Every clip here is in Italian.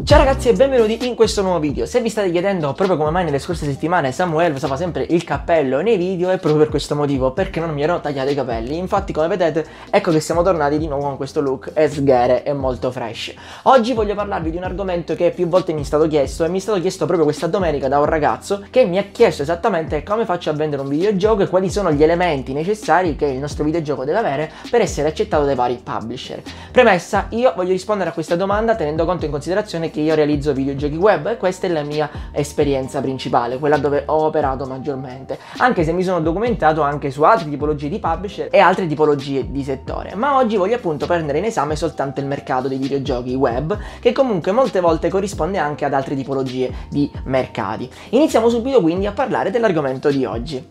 Ciao ragazzi e benvenuti in questo nuovo video. Se vi state chiedendo proprio come mai nelle scorse settimane Samuel usava sempre il cappello nei video, è proprio per questo motivo, perché non mi ero tagliato i capelli. Infatti, come vedete, ecco che siamo tornati di nuovo con questo look sghere e molto fresh. Oggi voglio parlarvi di un argomento che più volte mi è stato chiesto, e mi è stato chiesto proprio questa domenica da un ragazzo che mi ha chiesto esattamente come faccio a vendere un videogioco e quali sono gli elementi necessari che il nostro videogioco deve avere per essere accettato dai vari publisher. Premessa, io voglio rispondere a questa domanda tenendo conto in considerazione che io realizzo videogiochi web e questa è la mia esperienza principale, quella dove ho operato maggiormente, anche se mi sono documentato anche su altre tipologie di publisher e altre tipologie di settore. Ma oggi voglio appunto prendere in esame soltanto il mercato dei videogiochi web, che comunque molte volte corrisponde anche ad altre tipologie di mercati. Iniziamo subito quindi a parlare dell'argomento di oggi.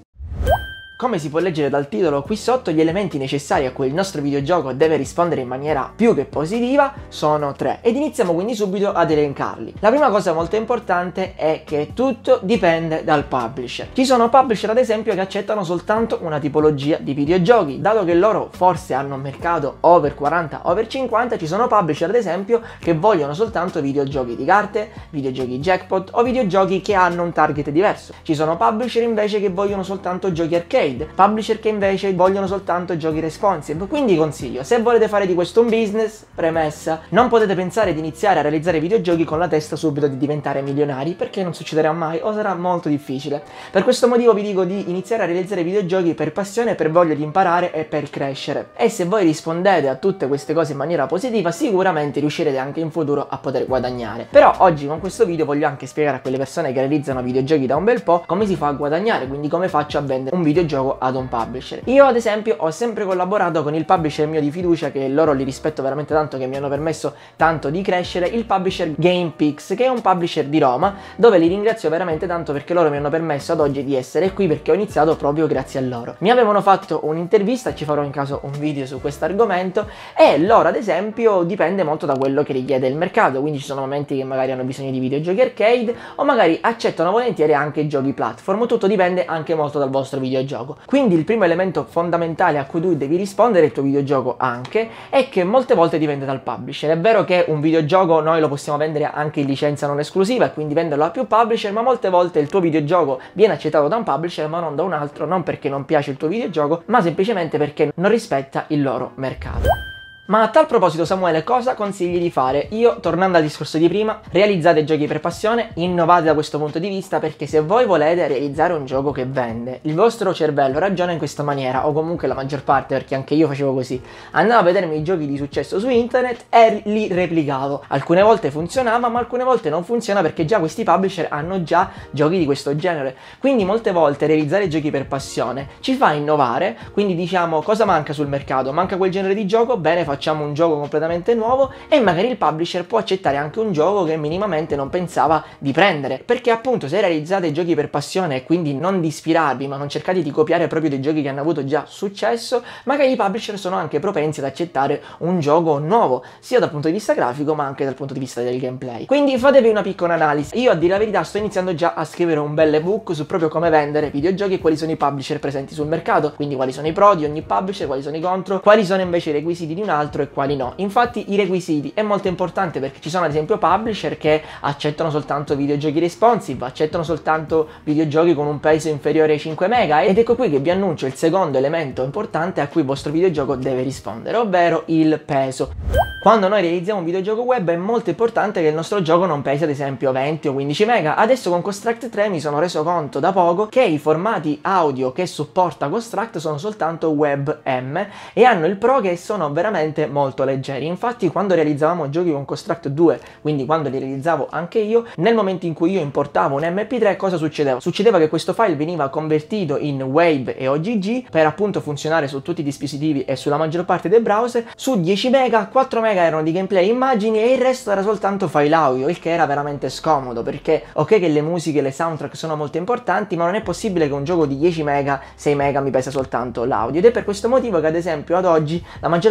Come si può leggere dal titolo qui sotto, gli elementi necessari a cui il nostro videogioco deve rispondere in maniera più che positiva sono tre, ed iniziamo quindi subito ad elencarli. La prima cosa molto importante è che tutto dipende dal publisher. Ci sono publisher ad esempio che accettano soltanto una tipologia di videogiochi, dato che loro forse hanno un mercato over 40, over 50, ci sono publisher ad esempio che vogliono soltanto videogiochi di carte, videogiochi jackpot o videogiochi che hanno un target diverso. Ci sono publisher invece che vogliono soltanto giochi arcade, publisher che invece vogliono soltanto giochi responsive. Quindi consiglio, se volete fare di questo un business, premessa, non potete pensare di iniziare a realizzare videogiochi con la testa subito di diventare milionari, perché non succederà mai o sarà molto difficile. Per questo motivo vi dico di iniziare a realizzare videogiochi per passione, per voglia di imparare e per crescere. E se voi rispondete a tutte queste cose in maniera positiva, sicuramente riuscirete anche in futuro a poter guadagnare. Però oggi con questo video voglio anche spiegare a quelle persone che realizzano videogiochi da un bel po' come si fa a guadagnare, quindi come faccio a vendere un videogioco ad un publisher. Io ad esempio ho sempre collaborato con il publisher mio di fiducia, che loro li rispetto veramente tanto, che mi hanno permesso tanto di crescere, il publisher GamePix, che è un publisher di Roma, dove li ringrazio veramente tanto perché loro mi hanno permesso ad oggi di essere qui, perché ho iniziato proprio grazie a loro. Mi avevano fatto un'intervista, ci farò in caso un video su questo argomento, e loro ad esempio dipende molto da quello che richiede il mercato, quindi ci sono momenti che magari hanno bisogno di videogiochi arcade o magari accettano volentieri anche giochi platform, tutto dipende anche molto dal vostro videogioco. Quindi il primo elemento fondamentale a cui tu devi rispondere, il tuo videogioco anche, è che molte volte dipende dal publisher. È vero che un videogioco noi lo possiamo vendere anche in licenza non esclusiva e quindi venderlo a più publisher, ma molte volte il tuo videogioco viene accettato da un publisher ma non da un altro, non perché non piace il tuo videogioco, ma semplicemente perché non rispetta il loro mercato. Ma a tal proposito, Samuele, cosa consigli di fare? Io, tornando al discorso di prima, realizzate giochi per passione, innovate da questo punto di vista, perché se voi volete realizzare un gioco che vende, il vostro cervello ragiona in questa maniera, o comunque la maggior parte, perché anche io facevo così. Andavo a vedermi i giochi di successo su internet e li replicavo. Alcune volte funzionava, ma alcune volte non funziona perché già questi publisher hanno già giochi di questo genere. Quindi molte volte realizzare giochi per passione ci fa innovare, quindi diciamo cosa manca sul mercato? Manca quel genere di gioco? Bene, facciamo un gioco completamente nuovo e magari il publisher può accettare anche un gioco che minimamente non pensava di prendere, perché appunto se realizzate giochi per passione e quindi non di ispirarvi ma non cercate di copiare proprio dei giochi che hanno avuto già successo, magari i publisher sono anche propensi ad accettare un gioco nuovo sia dal punto di vista grafico ma anche dal punto di vista del gameplay. Quindi fatevi una piccola analisi. Io, a dire la verità, sto iniziando già a scrivere un bel ebook su proprio come vendere videogiochi e quali sono i publisher presenti sul mercato, quindi quali sono i pro di ogni publisher, quali sono i contro, quali sono invece i requisiti di un altro e quali no. Infatti i requisiti è molto importante, perché ci sono ad esempio publisher che accettano soltanto videogiochi responsive, accettano soltanto videogiochi con un peso inferiore ai 5 mega, ed ecco qui che vi annuncio il secondo elemento importante a cui il vostro videogioco deve rispondere, ovvero il peso. Quando noi realizziamo un videogioco web è molto importante che il nostro gioco non pesi ad esempio 20 o 15 mega. Adesso con Construct 3 mi sono reso conto da poco che i formati audio che supporta Construct sono soltanto WebM e hanno il pro che sono veramente molto leggeri. Infatti quando realizzavamo giochi con Construct 2, quindi quando li realizzavo anche io, nel momento in cui io importavo un MP3 cosa succedeva? Succedeva che questo file veniva convertito in WAV e OGG per appunto funzionare su tutti i dispositivi e sulla maggior parte dei browser. Su 10 mega, 4 mega erano di gameplay e immagini e il resto era soltanto file audio, il che era veramente scomodo, perché ok che le musiche, le soundtrack sono molto importanti, ma non è possibile che un gioco di 10 mega, 6 mega mi pesa soltanto l'audio, ed è per questo motivo che ad esempio ad oggi la maggior parte dei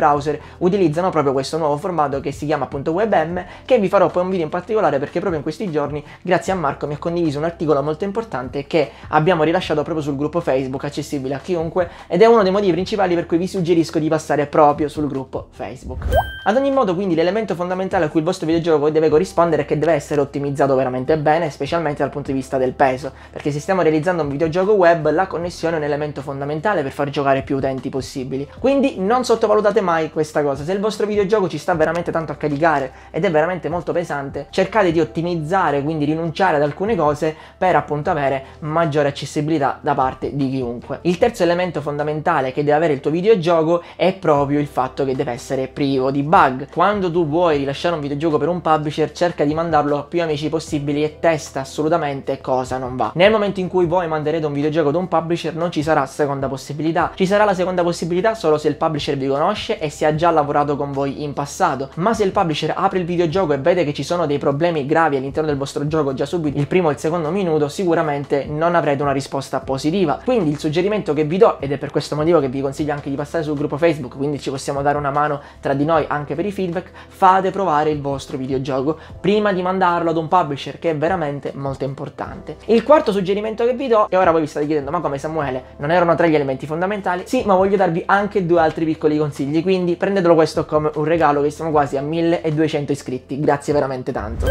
browser utilizzano proprio questo nuovo formato che si chiama appunto WebM, che vi farò poi un video in particolare perché proprio in questi giorni, grazie a Marco, mi ha condiviso un articolo molto importante che abbiamo rilasciato proprio sul gruppo Facebook, accessibile a chiunque, ed è uno dei motivi principali per cui vi suggerisco di passare proprio sul gruppo Facebook. Ad ogni modo, quindi, l'elemento fondamentale a cui il vostro videogioco deve corrispondere è che deve essere ottimizzato veramente bene, specialmente dal punto di vista del peso, perché se stiamo realizzando un videogioco web, la connessione è un elemento fondamentale per far giocare più utenti possibili. Quindi non sottovalutate mai questa cosa. Se il vostro videogioco ci sta veramente tanto a caricare ed è veramente molto pesante, cercate di ottimizzare, quindi rinunciare ad alcune cose per appunto avere maggiore accessibilità da parte di chiunque. Il terzo elemento fondamentale che deve avere il tuo videogioco è proprio il fatto che deve essere privo di bug. Quando tu vuoi rilasciare un videogioco per un publisher, cerca di mandarlo a più amici possibili e testa assolutamente cosa non va. Nel momento in cui voi manderete un videogioco ad un publisher non ci sarà seconda possibilità, ci sarà la seconda possibilità solo se il publisher vi conosce e se ha già lavorato con voi in passato, ma se il publisher apre il videogioco e vede che ci sono dei problemi gravi all'interno del vostro gioco già subito il primo o il secondo minuto, sicuramente non avrete una risposta positiva. Quindi il suggerimento che vi do, ed è per questo motivo che vi consiglio anche di passare sul gruppo Facebook, quindi ci possiamo dare una mano tra di noi anche per i feedback, fate provare il vostro videogioco prima di mandarlo ad un publisher, che è veramente molto importante. Il quarto suggerimento che vi do, e ora voi vi state chiedendo: ma come Samuele, non erano tre gli elementi fondamentali? Sì, ma voglio darvi anche due altri piccoli consigli, quindi prendetelo questo come un regalo, che siamo quasi a 1200 iscritti, grazie veramente tanto.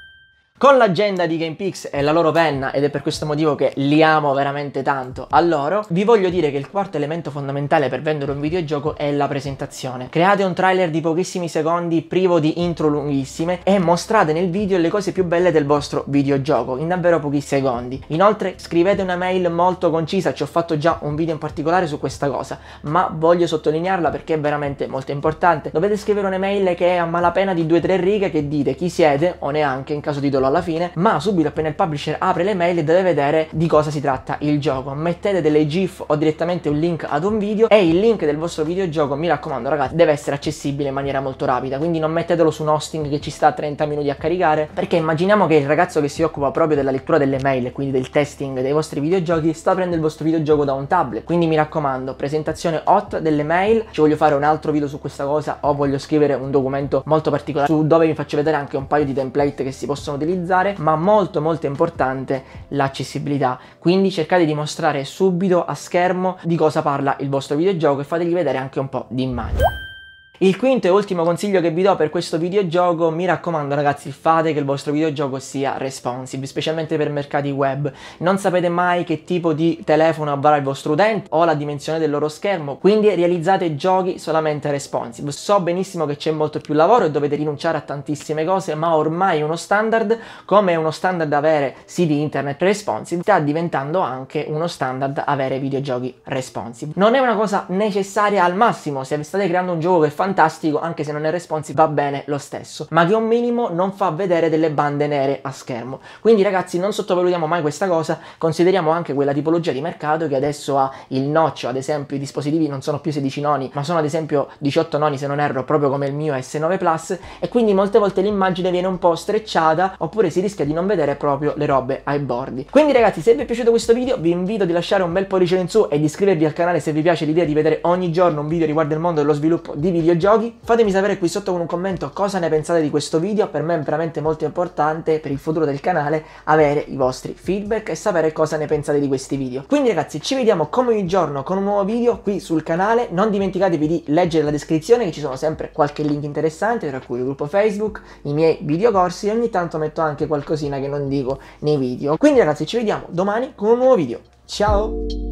Con l'agenda di GamePix e la loro penna, ed è per questo motivo che li amo veramente tanto a loro, vi voglio dire che il quarto elemento fondamentale per vendere un videogioco è la presentazione. Create un trailer di pochissimi secondi privo di intro lunghissime e mostrate nel video le cose più belle del vostro videogioco in davvero pochi secondi. Inoltre scrivete una mail molto concisa, ci ho fatto già un video in particolare su questa cosa, ma voglio sottolinearla perché è veramente molto importante. Dovete scrivere un'email che è a malapena di 2-3 righe, che dite chi siete, o neanche in caso titolo alla fine, ma subito appena il publisher apre le mail deve vedere di cosa si tratta il gioco. Mettete delle GIF o direttamente un link ad un video, e il link del vostro videogioco, mi raccomando ragazzi, deve essere accessibile in maniera molto rapida, quindi non mettetelo su un hosting che ci sta 30 minuti a caricare, perché immaginiamo che il ragazzo che si occupa proprio della lettura delle mail e quindi del testing dei vostri videogiochi sta aprendo il vostro videogioco da un tablet, quindi mi raccomando, presentazione hot delle mail. Ci voglio fare un altro video su questa cosa, o voglio scrivere un documento molto particolare su dove vi faccio vedere anche un paio di template che si possono utilizzare, ma molto importante l'accessibilità. Quindi cercate di mostrare subito a schermo di cosa parla il vostro videogioco e fategli vedere anche un po' di immagini. Il quinto e ultimo consiglio che vi do per questo videogioco, mi raccomando ragazzi, fate che il vostro videogioco sia responsive, specialmente per mercati web. Non sapete mai che tipo di telefono avrà il vostro utente o la dimensione del loro schermo, quindi realizzate giochi solamente responsive. So benissimo che c'è molto più lavoro e dovete rinunciare a tantissime cose, ma ormai uno standard, come è uno standard avere siti internet responsive, sta diventando anche uno standard avere videogiochi responsive. Non è una cosa necessaria al massimo, se state creando un gioco che fa fantastico, anche se non è responsive va bene lo stesso, ma che un minimo non fa vedere delle bande nere a schermo. Quindi ragazzi, non sottovalutiamo mai questa cosa, consideriamo anche quella tipologia di mercato che adesso ha il noccio. Ad esempio i dispositivi non sono più 16 noni, ma sono ad esempio 18 noni se non erro, proprio come il mio S9 Plus, e quindi molte volte l'immagine viene un po' strecciata, oppure si rischia di non vedere proprio le robe ai bordi. Quindi ragazzi, se vi è piaciuto questo video vi invito a lasciare un bel pollice in su e di iscrivervi al canale se vi piace l'idea di vedere ogni giorno un video riguardo il mondo dello sviluppo di videogiochi. Fatemi sapere qui sotto con un commento cosa ne pensate di questo video, per me è veramente molto importante per il futuro del canale avere i vostri feedback e sapere cosa ne pensate di questi video. Quindi ragazzi, ci vediamo come ogni giorno con un nuovo video qui sul canale. Non dimenticatevi di leggere la descrizione, che ci sono sempre qualche link interessante, tra cui il gruppo Facebook, i miei videocorsi, e ogni tanto metto anche qualcosina che non dico nei video. Quindi ragazzi, ci vediamo domani con un nuovo video. Ciao!